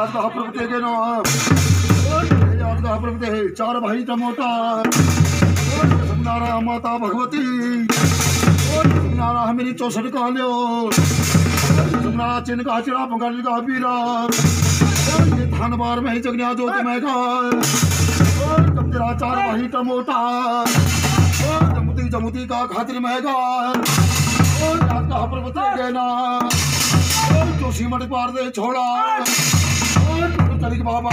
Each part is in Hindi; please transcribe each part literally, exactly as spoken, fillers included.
याद का प्रभुते के नाम याद का प्रभुते है चार भाई टमोटा नारा माता भगवती नारा मेरी चौसठ का लियो नारा चिन्ह का चिड़ा पंगाली का बीरा धान बार में ही जगनिया जो तुम्हें का जब तेरा चार भाई टमोटा जमुती जमुती का खातिर महगा याद का प्रभुते के नाम जोशी मट पार दे छोड़ा चलिक बाबा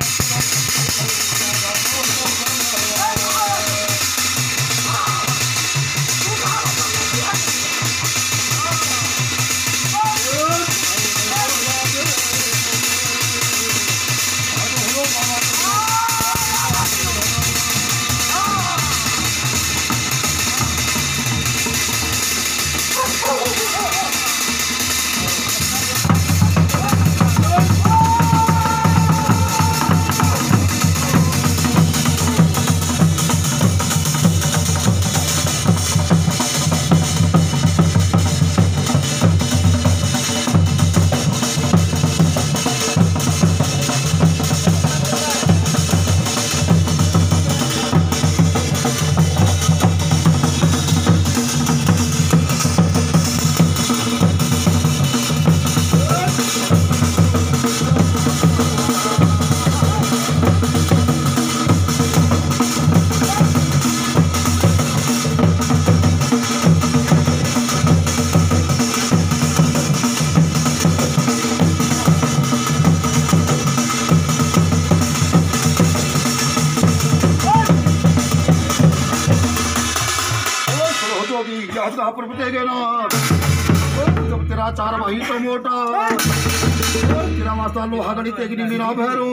जब तेरा चार भाई टमोटा तेरा मास्टर लोहा गणी तेगनी मीरा भैरू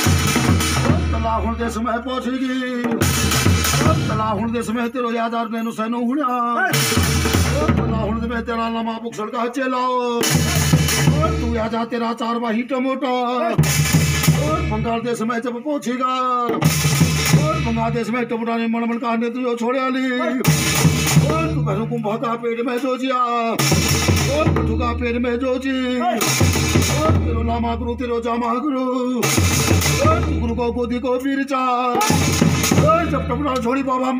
तला हुण दे समय पहुंचेगी तला हुण दे समय तेरो यादार नैनो सैनो हुणा तला हुण दे में तेरा लमा बुक्सड़ का चलाओ तू या जा तेरा चार भाई टमोटा बंगाल देश में जब पहुंचेगा बंगाल देश में टमोटा ने मन मन का ने तुझे छोड़े आली तू घरों कुंभा का पेड़ में जोजिया और पटू का पेड़ में जोजी तेरो लामा गुरु तेरो जामा गुरु गुरु को गोदी को पीरचा जब टमोटा छोड़ी बाबा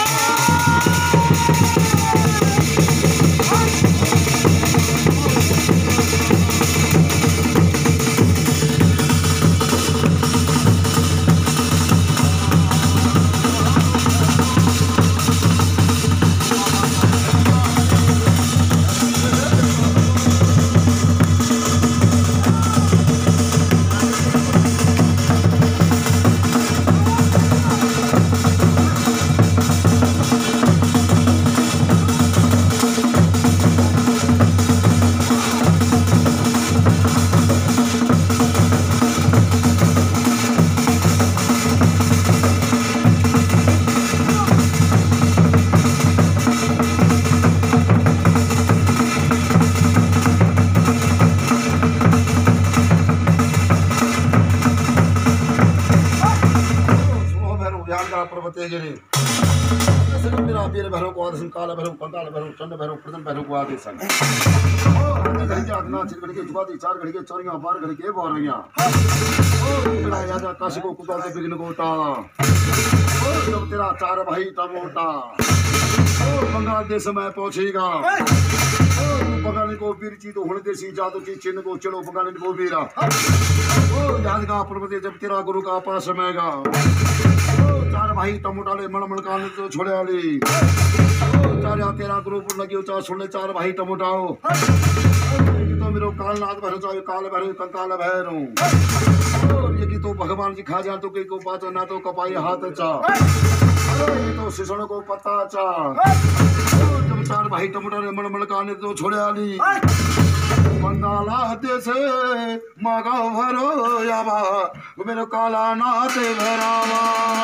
मेरा पीर भैरव को आदेश काल भैरव कंकाल भैरव चंड भैरव प्रदन भैरव को आदेश घड़ी के आत्मा चिर घड़ी के जुगाती चार घड़ी के चोरियां बार घड़ी के बोरियां तेरा याद काशी को कुदाल से बिगन को टाला जब तेरा चार भाई टमोटा बंगाल देश में पहुंचेगा बंगाली को बीरची तो हुण देसी जादू की चिन्ह को चलो बंगाली को बीरा याद का पर्वत जब तेरा गुरु का पास मेगा चार भाई टमोटा ले मण मण का तो छोड़े आली चार या तेरा गुरु लगी चार सुनने चार भाई टमोटाओ तो मेरो कालनाथ भैरव चाहे काल भैरव कंकाल भैरव ये की तो भगवान जी खा जा तो कई को बात ना तो कपाई हाथ चा ये तो शिशण को पता चा जब चार भाई टमोटा ले मण मण का तो छोड़े आली बंगाला देश मागा भरो याबा मेरो काला नाथ भरावा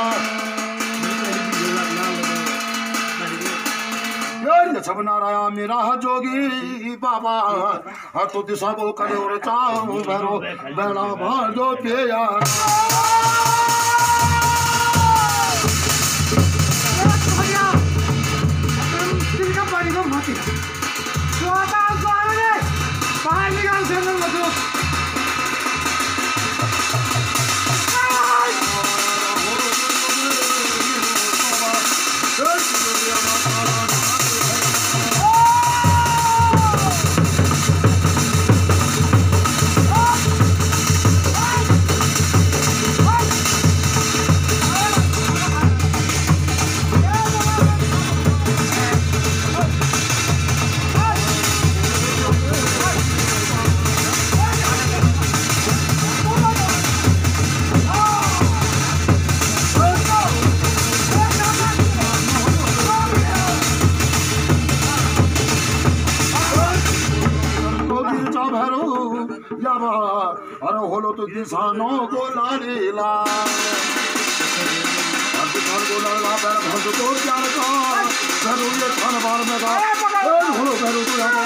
सब नाराया मेरा जोगी बाबा तो दिशा को करे और चाहूं भरो बेला भार जो पिया बाहर निकाल से या अरे होलो तो किसानों को लाडीला किसान को लाडला पैर भंग को प्यार का जरूर खान बार में का होलो पैरों को लगा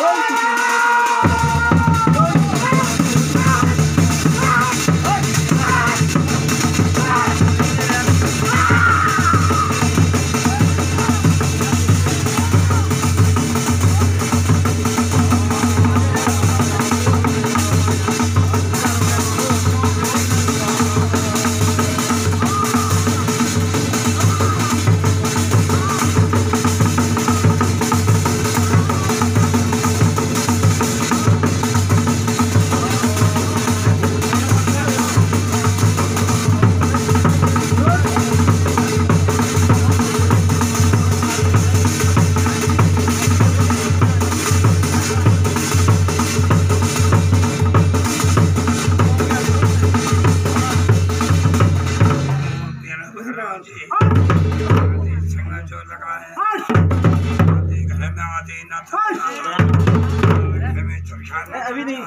अभी नहीं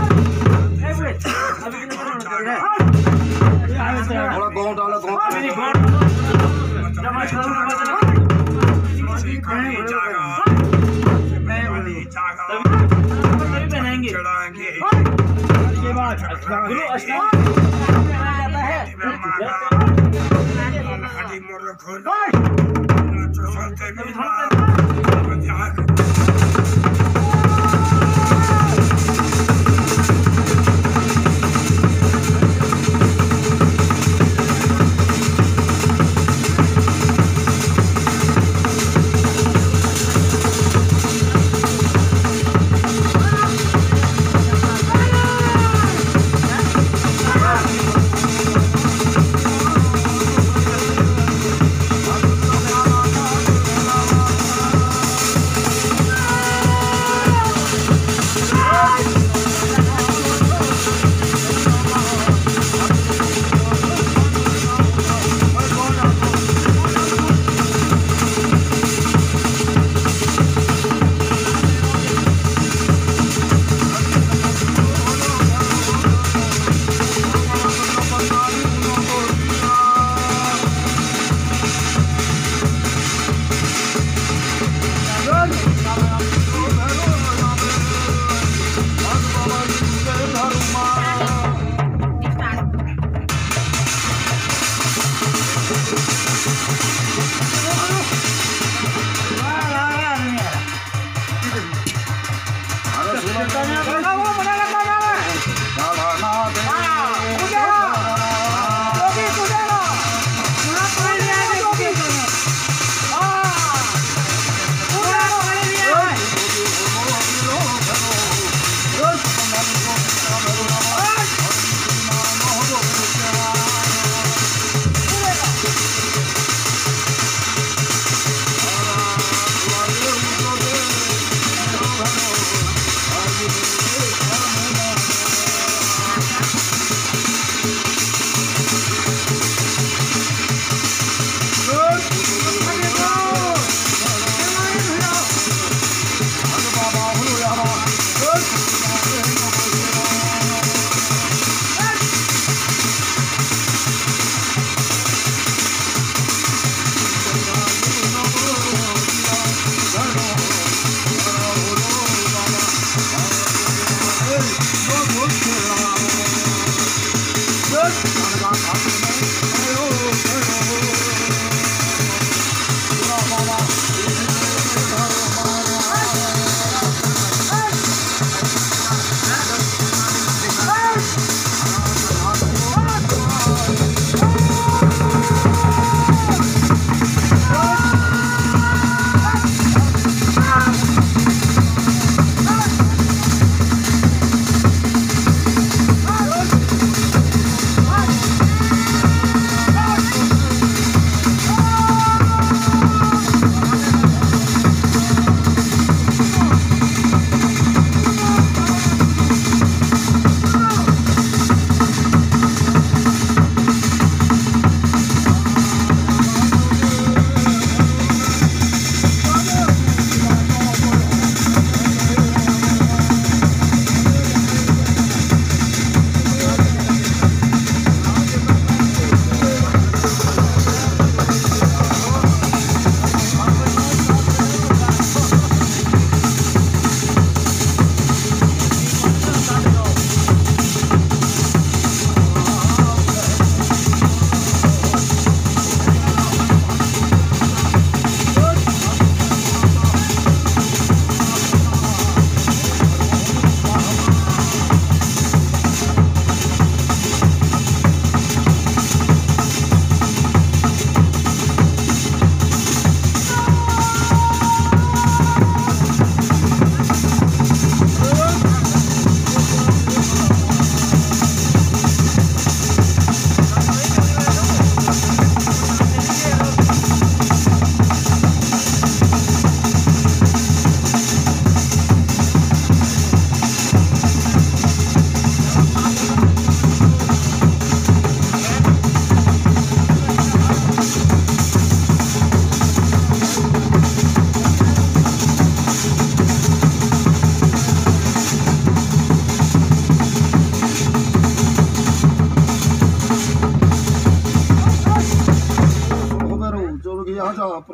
थोड़ा गाँव डाला गाँव चढ़ाएंगे के बाद गुरु अस्नान जाता है हड्डी मोड़ खोल चलते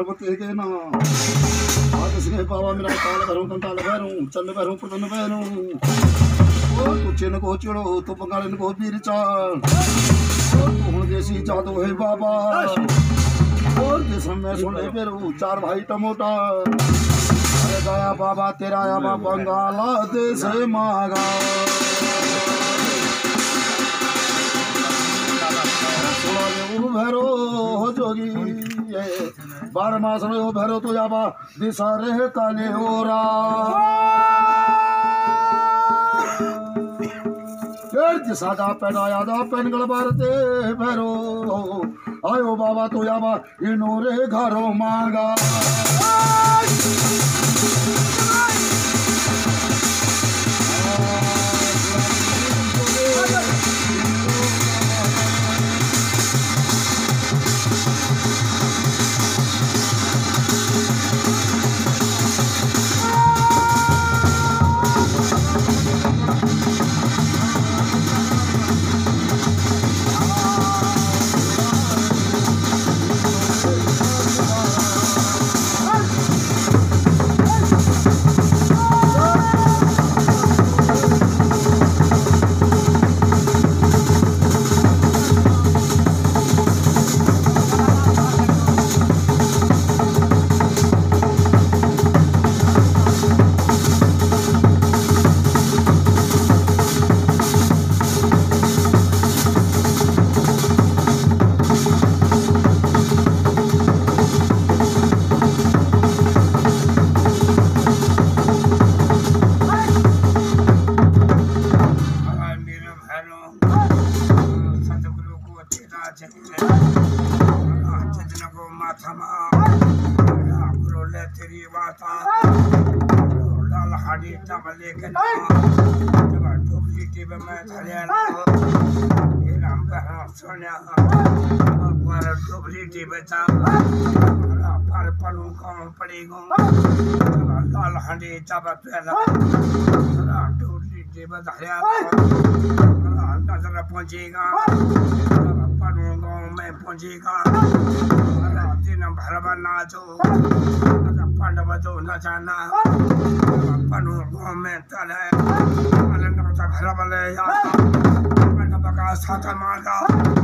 पर्वत के ना आज इसने बाबा मेरा काल भरूं कंकाल भरूं चंद भरूं प्रदन भरूं ओ तू चिन को चिड़ो तू बंगालन को पीर चाल ओ तू हुन देसी जादू है बाबा और जिसम में सुने पेरू चार भाई टमोटर अरे गया बाबा तेरा आया बंगाला देश मांगा भैरो हो जोगी बारह मास में हो भैरो तो जाबा दिशा रे काले ओरा दिशा का पैदाया दा पेनगल बारते भैरो आयो बाबा तो जाबा इनोरे घरों मांगा लाल हंडी चाबा पैदा डोली के बधाया नजर पहुंचेगा पनू गाँव में पहुंचेगा दिन भरवा नाचो पांडव जो नचाना पनू गाँव में तले भरवा ले पांडव का साथ मांगा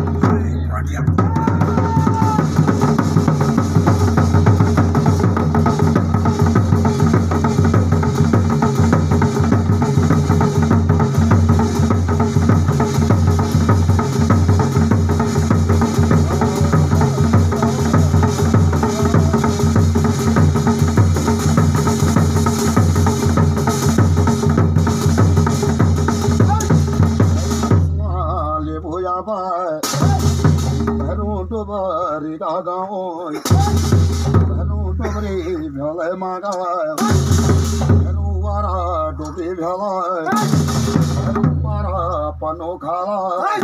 पनो खाला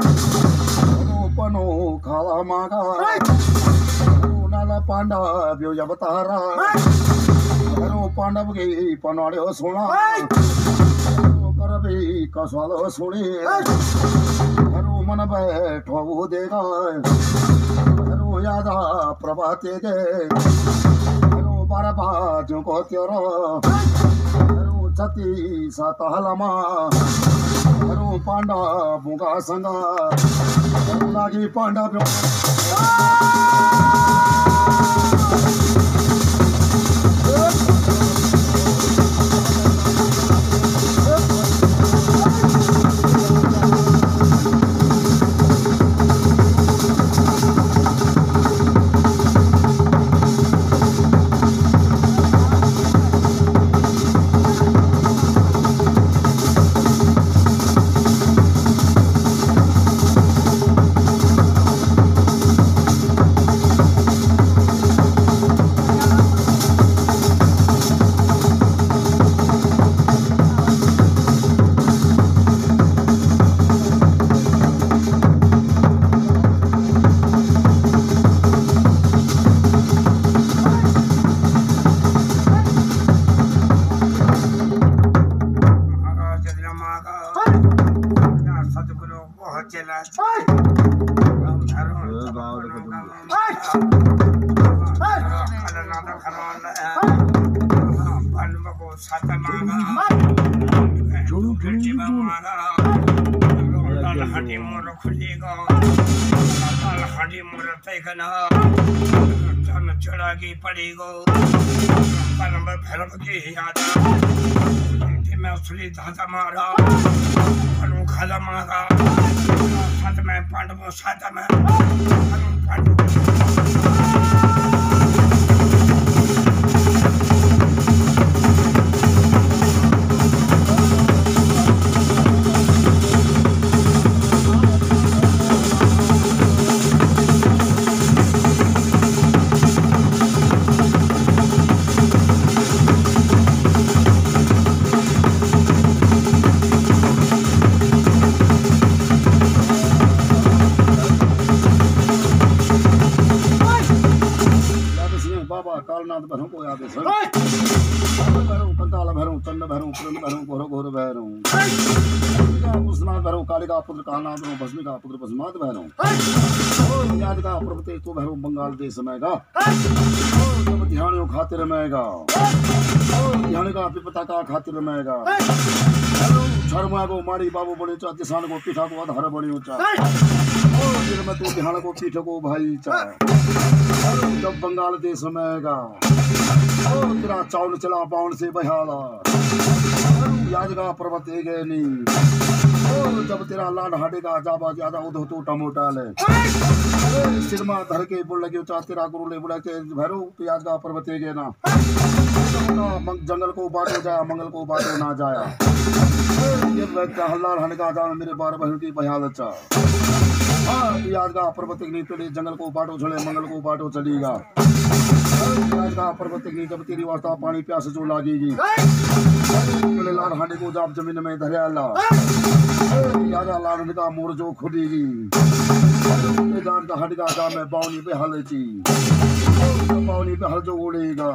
पनो खाला मागा नाला पांडा बियो जब तारा पांडव के पनाड़े सोना कर भी कसवाल सुनी हरो मन बैठो देगा हरो यादा प्रभाते के हरो बार बाजू को तेरा हरो छती सातहलमा हरो पांडा बुगा संगा लागी पांडा करना तो खराब है बन को साथ मांगा जो गिरती मांगा लाल हड्डी मोर खुलेगा लाल हड्डी मोर तैगना चन चढ़ागी पड़ेगा कलम भरम की याद कि मैं उसली धाता मारा कनु खाला मांगा साथ में पांडवों साथ में कनु पांडव कालनाथ भैरव को याद है सर भैरव कंकाल भैरव चंड भैरव पुरंद भैरव घोर घोर भैरव उसनाथ भैरव कालिका पुत्र कालनाथ भैरव भस्मिका पुत्र भस्मात भैरव याद का प्रभुते तो भैरव बंगाल देश में गा जब ध्यान खातिर रहेगा ध्यान का पिपता का खातिर रहेगा शर्मा को मारी बाबू बड़े चा किसान को पीठा को आधार बड़ी ऊंचा फिर मैं तो ध्यान को पीठ को भाई चा जब बंगाल देश में आएगा तेरा चावल चला पाउन से बहाला यादगा पर्वत गए नहीं जब तेरा लाड हटेगा जाबा ज्यादा उधो तो टमोटा ले सिरमा धर के बुल लगे चा तेरा गुरु ले बुला के भैरव तो यादगा पर्वत गए ना जंगल को बांटो जाया मंगल को बांटो ना जाया ये हल्ला रहने का जाना मेरे बारह बहन की बहाल अच्छा हाँ यादगा पर्वत नहीं तेरे जंगल को बांटो चले मंगल को बांटो चलेगा यादगा पर्वत नहीं जब तेरी वास्ता पानी प्यास जो लागेगी तेरे लाल हांडी को जाप जमीन में धरिया ला यादा लाल का मोर जो खुदेगी जान का हट का जा मैं बावनी पे हल ची बावनी पे हल जो उड़ेगा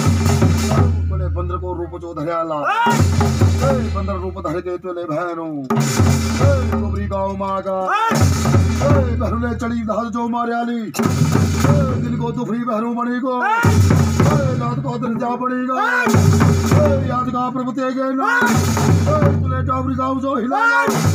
बोले बंदर को रूप जो धरिया ला बंदर रूप धर के तुले भैरों डोबरी गाँव मागा बहरुने चढ़ी धाल जो मारियाली दिन को दुफरी बहरू बनेगो रात को दिन जा बनेगा याद का प्रभु तेगे ना तुले डोबरी गाँव जो हिला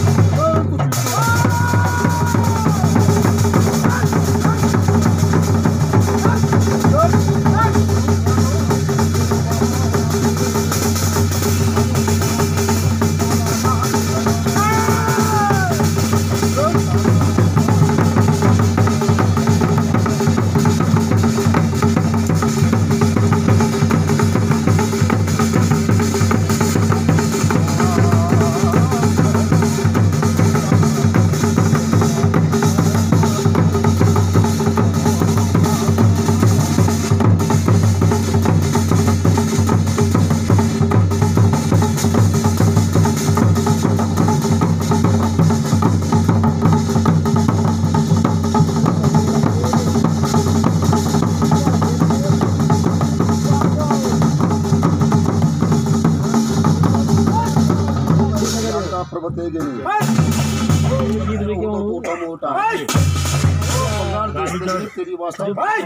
तेरी वास्ता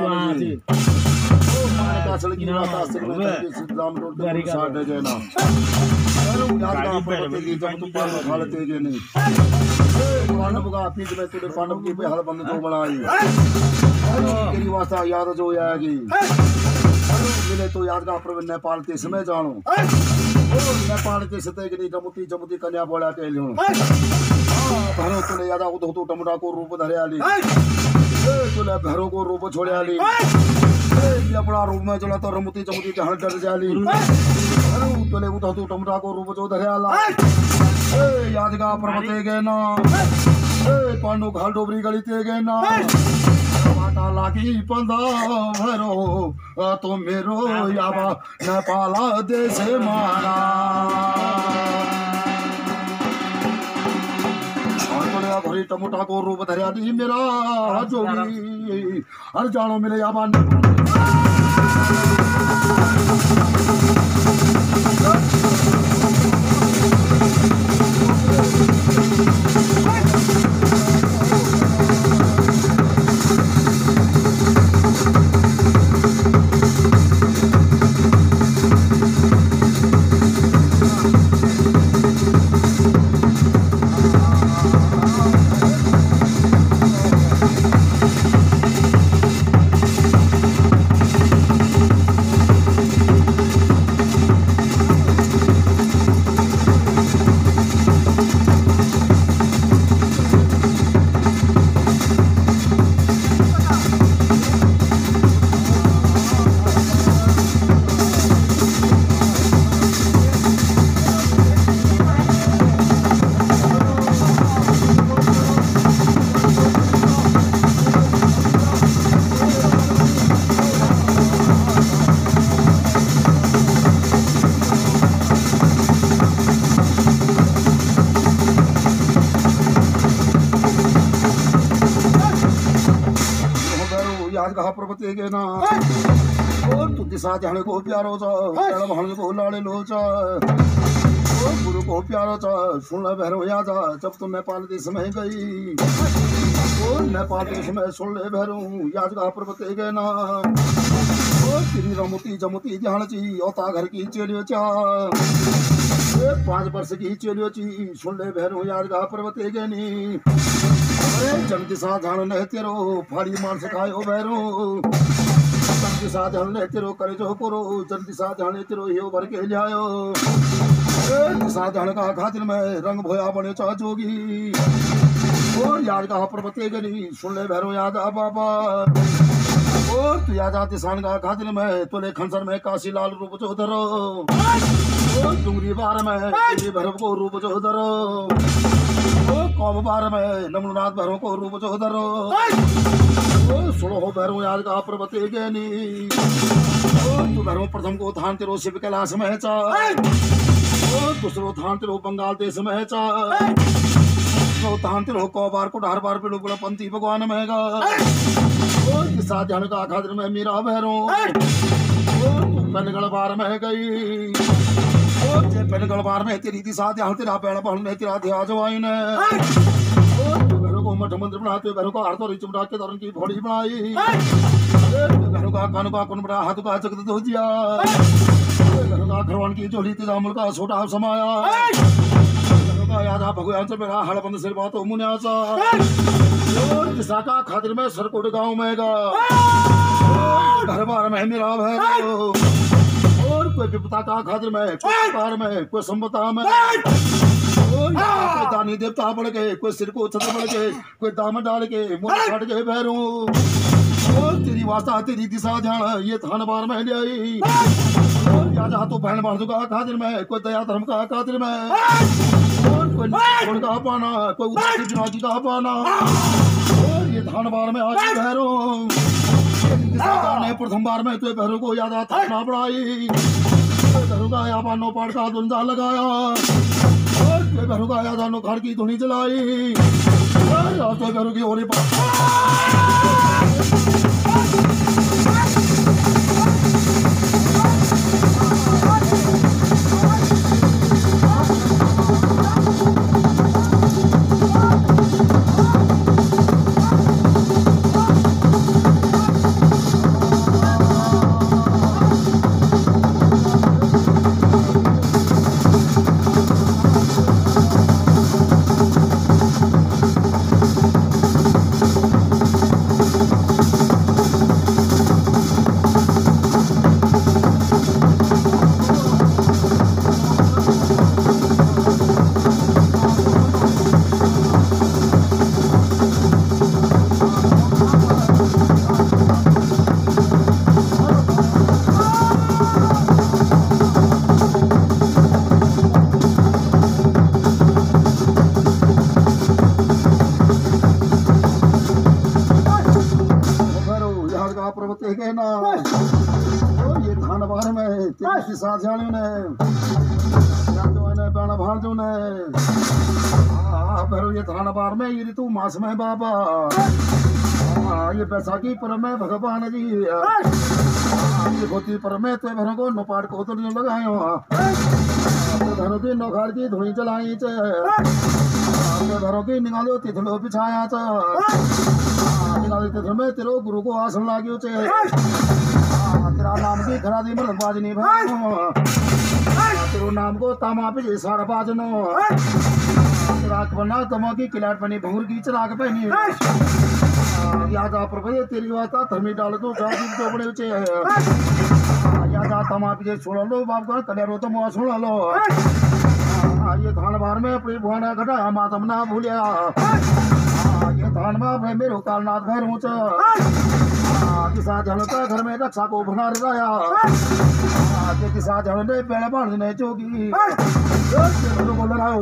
की माता सिर में सिद्धराम रोड पे साथ दे ना याद का पर्वत की जब तू पार खालते के नहीं पांडव का पीठ में तेरे पांडव की पे हल बंद तो बनाई तेरी वास्ता याद जो आएगी मिले तो याद का पर्वत नेपाल के समय जानो नेपाल के सते के जमुती जमुती कन्या बोला के लियो भरो तुले याद उधो तो टमटा को रूप धरे आली तुले भरो को रूप छोड़े आली ये अपना रूप में चला तो रमुती जमुती के हल डर जाली तुले उधो तो टमटा को रूप जो धरे आला याद का पर्वत गए ना पांडु घाल डोबरी गली ते गए ना माता लागी पंदा भरो तो मेरो याबा नेपाला देश मारा भरी टमोटा को रूप धरिया दी मेरा जोगी हर जानो मिले याबा कहा पर्वते के ना और तू दिशा जाने को प्यारो चा तेरा भाने को लाड़े लो चा और गुरु को प्यारो चा सुन ले भैरव या जा जब तू नेपाल देश में गई और नेपाल देश में सुन ले भैरव याद कहा पर्वते के ना और तेरी रमुती जमुती ध्यान ची औता घर की चेलियो चा पांच वर्ष की चेलियो ची सुन ले भैरव याद कहा पर्वते के नी अरे जन दिशा ध्यान ने तेरो फाड़ी मान सिखायो भैरव जन दिशा ध्यान ने तेरो करे जो पुरो जन दिशा ध्यान तेरो यो भर के लियायो दिशा ध्यान का खातिर में रंग भोया बने चा जोगी और याद कहा पर्वते के नी सुन ले भैरव याद आ बाबा और तू याद आ दिशान का खातिर में तुले खंसर में काशी लाल रूप जो धरो और डुंगरी बार में तेरी भैरव को रूप जो धरो ओ कौम बार में नमनाथ भैरव को रूप जो धरो ओ सुनो हो भैरव याद का पर्वते के नी ओ तू भैरव प्रथम को थान तेरो शिव कैलाश में चा ओ दूसरो थान तेरो बंगाल देश में चा तो थान तेरो कौबार को ढार बार पे लोग पंथी भगवान में गा ओ दिशा ध्यान का खातिर में मीरा भैरव ओ तू पेनगढ़ बार में गई ओ जे पेनगढ़ बार में तेरी दिशा ध्यान तेरा पेड़ पहन में तेरा ध्यान जवाई ने ओ तू भैरव को मठ मंदिर बनाते भैरव का हाथ और चमड़ा के दरन की घोड़ी बनाई भैरव का कान का कुन बड़ा हाथ का चक्र धो दिया भैरव का खरवान की झोली तेरा मुल का छोटा समाया याद आ भगवान से मेरा हड़बंद सिर बात मुनिया सा और दिशा का खातिर में सरकोट गांव में गा घर बार में मेरा भैरव और कोई विपता का खातिर में कोई कार में कोई संपदा में कोई दानी देवता बढ़ के कोई सिर को छत्र बढ़ के कोई दाम डाल के मुंह काट के भैरव और तेरी वास्ता तेरी दिशा ध्यान ये थान बार में ले आई और या जा तो बहन बांधू का खातिर में कोई दया धर्म का खातिर में और कोई निष्ठा का पाना कोई उदासी विनाशी का पाना और ये धान बार में आज भैरव ने प्रथम बार में तो भैरव को याद आता ना बढ़ाई भैरव का याबा नो पाड़ का धुंधा लगाया और भैरव का याद नो घर की धुनी जलाई और तो भैरव की होली दिशा ध्यान ने ने बाण भार जो ने आ भैरव ये थाना बार में ये ऋतु मास में बाबा आ ये बैसाखी पर में भगवान जी ये होती पर में तो भैरव को नोपाट को तो लगायो तो भैरव की नोखार की धुनी चलाई चे तो भैरव की निकालो तिथलो बिछाया चा निकालो तिथल में तेरो गुरु को आसन लाग्यो चे तेरा नाम की खरा दी मलक बाजनी भाई तेरो नाम को तामा पे सारा बाजनो तेरा बना तमा की किलाट बनी भंगुर की चराग पहनी याद आ प्रभु तेरी वास्ता धर्मी डाल दो साथी तो बड़े ऊंचे याद आ तमा पे छोड़ लो बाप का कल्या रो तो मुआ छोड़ लो ये धान बार में अपनी भुआना घटा मातम ना भूलिया ये धान बार में मेरो कालनाथ भैर ऊंचा किसा जनता घर में रक्षा को बना रहा के किसा जन ने पेड़ बांधने चोगी को लगाओ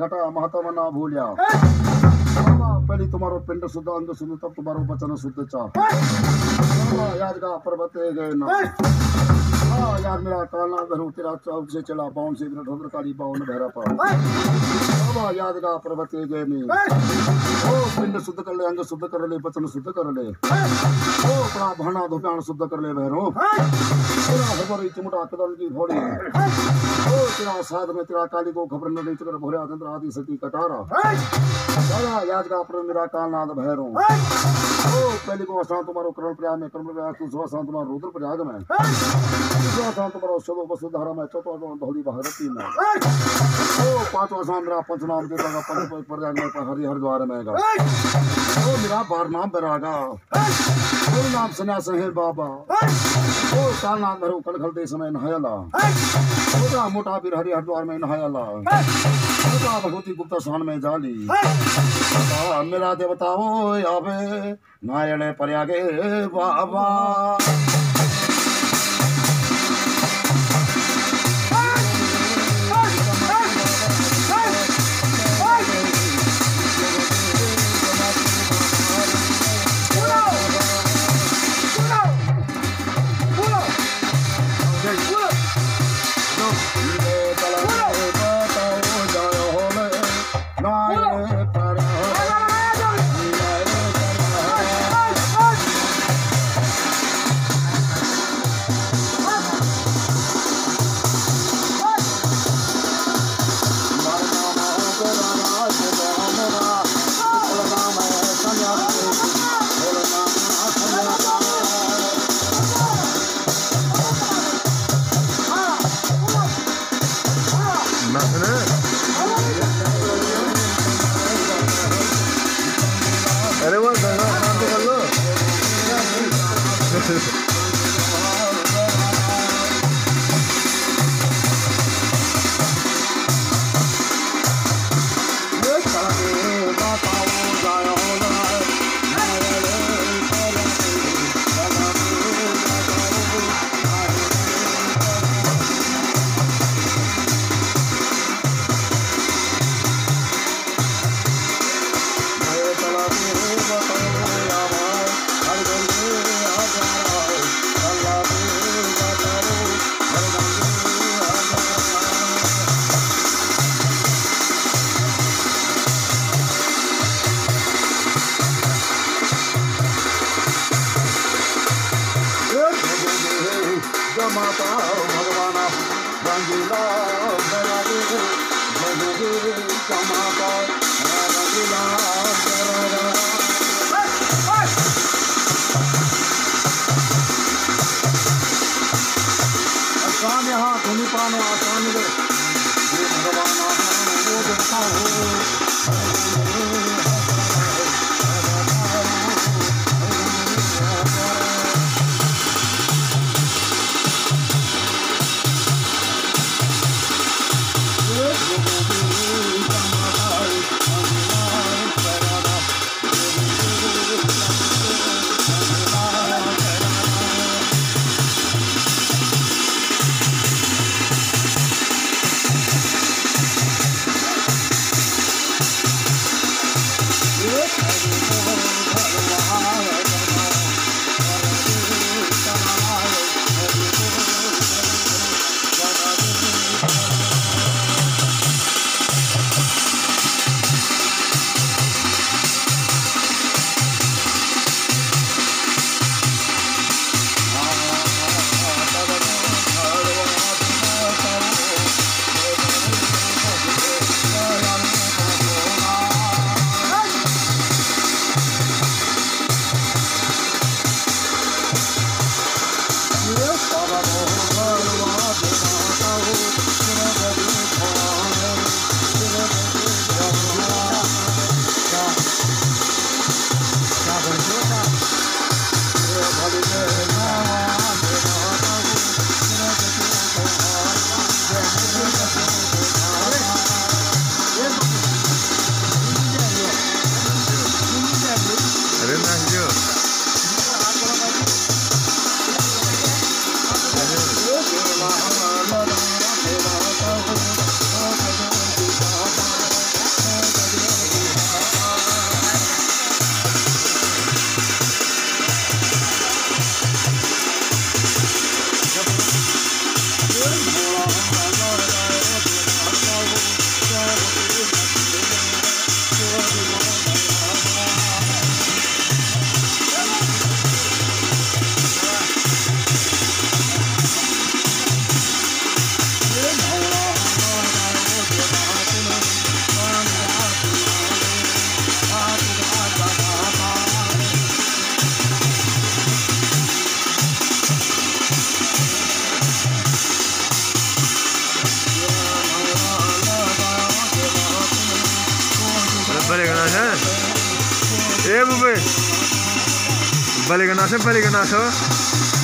घटा महत्व ना भूलिया बाबा पहले तुम्हारो पिंड शुद्ध अंग शुद्ध तब तुम्हारो वचन शुद्ध चा बाबा याद का पर्वत गए ना हाँ यार मेरा कालना भरू तेरा चौक से चला बाउन से ढोकर काली बाउन भैरा पा बाबा याद का पर्वत गए नहीं ओ पिंड शुद्ध कर ले अंग शुद्ध कर ले वचन शुद्ध कर ले ओ अपना भाना धोप्यान शुद्ध कर ले भैरो तेरा हरबरी चिमटा कदम की घोड़ी ओ तेरा साध में तेरा काली को खबर न चक्र भोरा तंत्र आदि सती कटारा दादा याद का पर मेरा कालनाद भैरो ओ पहली को असां तुम्हारो करण प्रयाग में कर्म प्रयाग तू सो असां तुम्हारो रुद्र प्रयाग में दूसरा असां तुम्हारो शोभो वसुधारा में चौथा धौली भारती में ओ पांचवा असां मेरा पंचनाम देता का पंच प्रयाग में हरि हरिद्वार में गा ओ मेरा बार नाम बरागा ओ नाम सन्यास है बाबा ओ कालनाद भैरो कनखल देश में नहायला मोटा मोटा फिर हरि हरिद्वार में नहायला मोटा भगवती गुप्ता स्थान में जाली मेरा देवताओ आवे नायणे पर्यागे बाबा अरे वो गंगा स्नान तो कर लो माता भगवाना रंगीला माता रंगीला आसान यहाँ धुनी पानो आसान दे भगवाना वो देखता हो बलिगनाथ है ए बुबे बलिगनाथ है बलिगनाथ